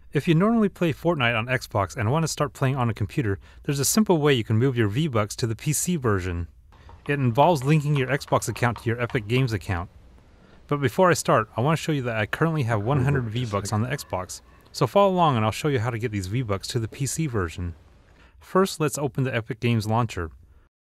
If you normally play Fortnite on Xbox and want to start playing on a computer, there's a simple way you can move your V-Bucks to the PC version. It involves linking your Xbox account to your Epic Games account. But before I start, I want to show you that I currently have 100 V-Bucks on the Xbox. So follow along and I'll show you how to get these V-Bucks to the PC version. First, let's open the Epic Games launcher.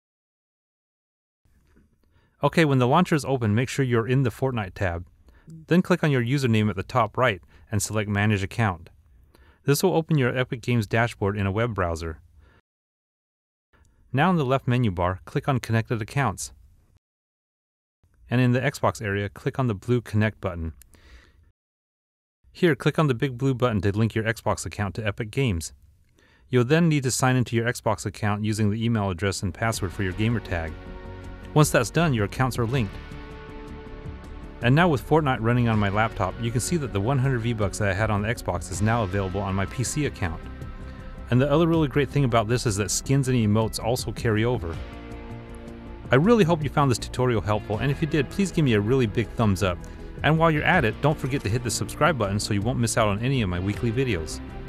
Okay, when the launcher is open, make sure you're in the Fortnite tab. Then click on your username at the top right and select Manage Account. This will open your Epic Games dashboard in a web browser. Now in the left menu bar, click on Connected Accounts. And in the Xbox area, click on the blue Connect button. Here, click on the big blue button to link your Xbox account to Epic Games. You'll then need to sign into your Xbox account using the email address and password for your gamer tag. Once that's done, your accounts are linked. And now with Fortnite running on my laptop, you can see that the 100 V-Bucks that I had on the Xbox is now available on my PC account. And the other really great thing about this is that skins and emotes also carry over. I really hope you found this tutorial helpful, and if you did, please give me a really big thumbs up. And while you're at it, don't forget to hit the subscribe button so you won't miss out on any of my weekly videos.